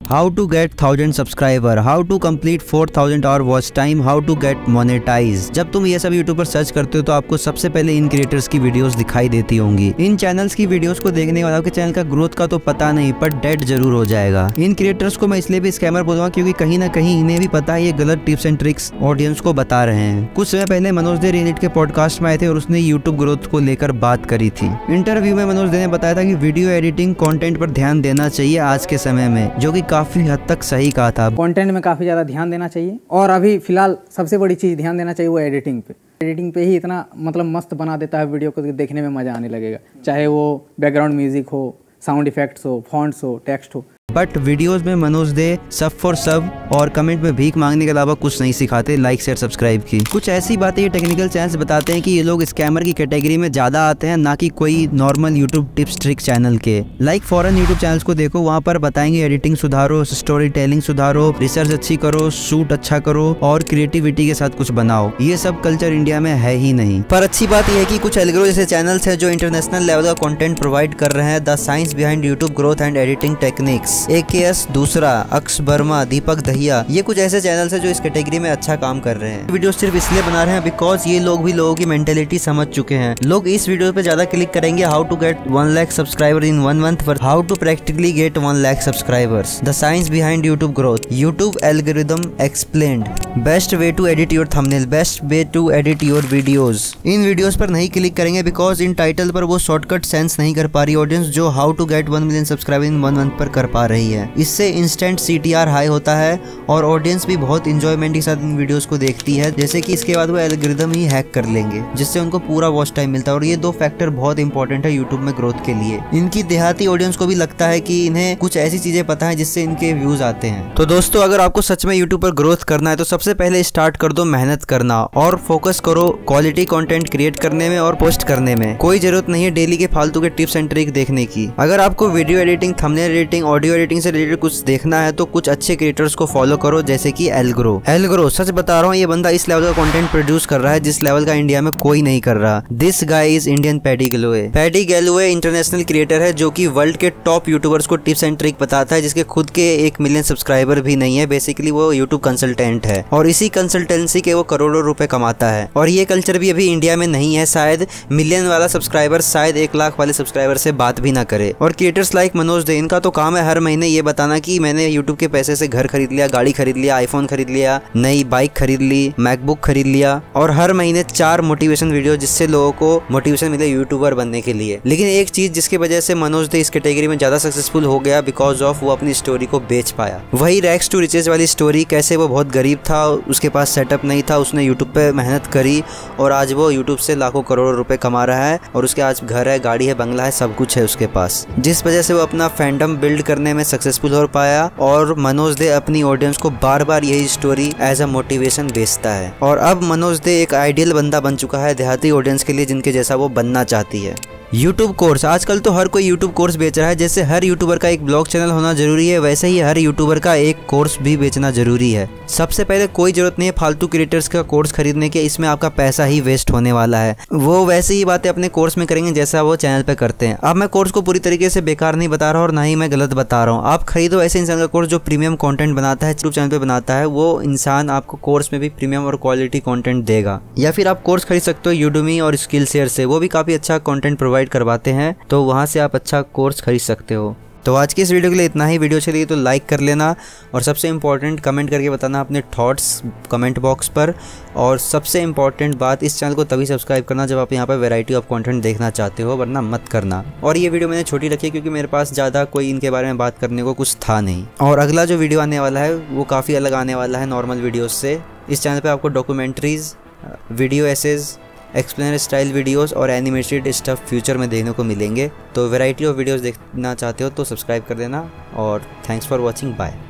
How to get 1000 subscriber, how to complete 4000 hour watch time, how to get monetize. जब तुम ये सब YouTube पर सर्च करते हो तो आपको सबसे पहले इन क्रिएटर्स की वीडियोस दिखाई देती होंगी। इन चैनल्स की वीडियोस को देखने वालों के चैनल का ग्रोथ का तो पता नहीं, पर डेड जरूर हो जाएगा। इन क्रिएटर्स को मैं इसलिए भी स्कैमर बोलूंगा क्योंकि कहीं ना कहीं इन्हें भी पता है ये गलत टिप्स एंड ट्रिक्स ऑडियंस को बता रहे हैं। कुछ समय पहले मनोज दे रियलिटी के पॉडकास्ट में आए थे और उसने यूट्यूब ग्रोथ को लेकर बात करी थी। इंटरव्यू में मनोज दे ने बताया था कि वीडियो एडिटिंग कंटेंट पर ध्यान देना चाहिए आज के समय में, जो कि काफी हद तक सही कहा था। कंटेंट में काफी ज्यादा ध्यान देना चाहिए और अभी फिलहाल सबसे बड़ी चीज ध्यान देना चाहिए वो एडिटिंग पे। एडिटिंग पे ही इतना मतलब मस्त बना देता है वीडियो को, देखने में मजा आने लगेगा, चाहे वो बैकग्राउंड म्यूजिक हो, साउंड इफेक्ट्स हो, फॉन्ट्स हो, टेक्स्ट हो। बट वीडियोस में मनोज दे सब फॉर सब और कमेंट में भीख मांगने के अलावा कुछ नहीं सिखाते लाइक शेयर सब्सक्राइब की। कुछ ऐसी बातें ये टेक्निकल चैनल्स बताते हैं कि ये लोग स्कैमर की कैटेगरी में ज्यादा आते हैं, ना कि कोई normal YouTube tips trick channel के। लाइक फॉरेन यूट्यूब चैनल्स को देखो, वहाँ पर बताएंगे एडिटिंग सुधारो, स्टोरी टेलिंग सुधारो, रिसर्च अच्छी करो, शूट अच्छा करो और क्रिएटिविटी के साथ कुछ बनाओ। ये सब कल्चर इंडिया में है ही नहीं। पर अच्छी बात यह है कि कुछ एल्गोरिथम जैसे चैनल्स हैं जो इंटरनेशनल लेवल का कंटेंट प्रोवाइड कर रहे हैं। The science behind YouTube growth and editing techniques, AKS दूसरा, अक्स वर्मा, दीपक दहिया, ये कुछ ऐसे चैनल्स हैं जो इस कैटेगरी में अच्छा काम कर रहे हैं। वीडियो सिर्फ इसलिए बना रहे हैं बिकॉज ये लोग भी लोगों की मेंटेलिटी समझ चुके हैं। लोग इस वीडियो पे ज्यादा क्लिक करेंगे how to get 1 lakh subscriber in 1 month, पर how to practically get 1 lakh subscribers. The science behind YouTube growth, YouTube algorithm explained, best way to edit your thumbnail, best way to edit your videos. इन videos पर नहीं click करेंगे because in title पर वो shortcut sense नहीं कर पा रही ऑडियंस जो how to get 1 million subscriber in 1 month पर कर पा रही है। इससे इंस्टेंट CTR हाई होता है और ऑडियंस भी बहुत इंजॉयमेंट के साथ इन वीडियोस को देखती है। जैसे कि इसके बाद वो एल्गोरिथम ही हैक कर लेंगे जिससे उनको पूरा वॉच टाइम मिलता है और ये 2 फैक्टर बहुत इंपॉर्टेंट है यूट्यूब में ग्रोथ के लिए। इनकी देहाती ऑडियंस को भी लगता है कि इन्हें कुछ ऐसी चीजें पता है जिससे इनके व्यूज आते हैं। तो दोस्तों, अगर आपको सच में यूट्यूब पर ग्रोथ करना है तो सबसे पहले स्टार्ट कर दो मेहनत करना और फोकस करो क्वालिटी कंटेंट क्रिएट करने में और पोस्ट करने में। कोई जरूरत नहीं है डेली के फालतू के टिप्स एंड ट्रिक देखने की। अगर आपको video editing, thumbnail editing, audio editing से रिलेटेड कुछ देखना है तो कुछ अच्छे क्रिएटर्स को फॉलो करो जैसे कि एल्ग्रो। सच बता रहा हूँ, ये बंदा इस लेवल का कंटेंट प्रोड्यूस कर रहा है जिस लेवल का इंडिया में कोई नहीं कर रहा। This guy is Indian Paddy Galloway. Paddy Galloway international creator है जो कि वर्ल्ड के टॉप यूट्यूबर्स को टिप्स एंड ट्रिक बताता है, जिसके खुद के 1 मिलियन सब्सक्राइबर भी नहीं है। बेसिकली वो यूट्यूब कंसल्टेंट है और इसी कंसल्टेंसी के वो करोड़ों रुपए कमाता है। और ये कल्चर भी अभी इंडिया में नहीं है। शायद मिलियन वाला सब्सक्राइबर शायद 1 लाख वाले सब्सक्राइबर से बात भी ना करे। और क्रिएटर्स लाइक मनोज दे, इनका तो काम है हर महीने ये बताना कि मैंने यूट्यूब के पैसे से घर खरीद लिया, गाड़ी खरीद लिया, आईफोन खरीद लिया, नई बाइक खरीद ली, मैकबुक खरीद लिया, और हर महीने 4 मोटिवेशन वीडियो जिससे लोगों को मोटिवेशन मिले यूट्यूबर बनने के लिए। लेकिन एक चीज जिसकी वजह से मनोज दे इस कैटेगरी में ज्यादा सक्सेसफुल हो गया बिकॉज ऑफ वो अपनी स्टोरी को बेच पाया। वही रैग्स टू रिचेस वाली स्टोरी, कैसे वो बहुत गरीब था, उसके पास सेटअप नहीं था, उसने यूट्यूब पे मेहनत करी और आज वो यूट्यूब से लाखों करोड़ों रुपए कमा रहा है और उसके आज घर है, गाड़ी है, बंगला है, सब कुछ है उसके पास, जिस वजह से वो अपना फैंडम बिल्ड करने में सक्सेसफुल हो पाया। और मनोज दे अपनी ऑडियंस को बार बार यही स्टोरी एज अ मोटिवेशन बेचता है। और अब मनोज दे एक आइडियल बंदा बन चुका है देहाती ऑडियंस के लिए जिनके जैसा वो बनना चाहती है। यूट्यूब कोर्स, आजकल तो हर कोई यूट्यूब कोर्स बेच रहा है। जैसे हर यूट्यूबर का एक ब्लॉग चैनल होना जरूरी है, वैसे ही हर यूट्यूबर का एक कोर्स भी बेचना जरूरी है। सबसे पहले कोई जरूरत नहीं है फालतू क्रिएटर्स का कोर्स खरीदने के, इसमें आपका पैसा ही वेस्ट होने वाला है। वो वैसे ही बातें अपने कोर्स में करेंगे जैसा वो चैनल पे करते हैं। अब मैं कोर्स को पूरी तरीके से बेकार नहीं बता रहा और ना ही मैं गलत बता रहा हूँ। आप खरीदो ऐसे इंसान का कोर्स जो प्रीमियम कंटेंट बनाता है, यूट्यूब चैनल पे बनाता है। वो इंसान आपको कोर्स में भी प्रीमियम और क्वालिटी कंटेंट देगा। या फिर आप कोर्स खरीद सकते हो यूडमी और स्किल शेयर से, वो भी काफी अच्छा कंटेंट प्रोवाइड करवाते हैं, तो वहां से आप अच्छा कोर्स खरीद सकते हो। तो आज की इस वीडियो के लिए इतना ही। वीडियो अच्छी लगी तो लाइक कर लेना और सबसे इम्पोर्टेंट कमेंट करके बताना अपने थॉट्स कमेंट बॉक्स पर। और सबसे इम्पोर्टेंट बात, इस चैनल को तभी सब्सक्राइब करना जब आप यहाँ पर वैरायटी ऑफ कंटेंट देखना चाहते हो, वरना मत करना। और ये वीडियो मैंने छोटी रखी है क्योंकि मेरे पास ज़्यादा कोई इनके बारे में बात करने को कुछ था नहीं। और अगला जो वीडियो आने वाला है वो काफ़ी अलग आने वाला है नॉर्मल वीडियोज़ से। इस चैनल पर आपको documentaries, video essays, explainer style videos और एनिमेटेड स्टफ फ्यूचर में देखने को मिलेंगे। तो वैरायटी ऑफ वीडियोस देखना चाहते हो तो सब्सक्राइब कर देना और थैंक्स फॉर वॉचिंग, बाय।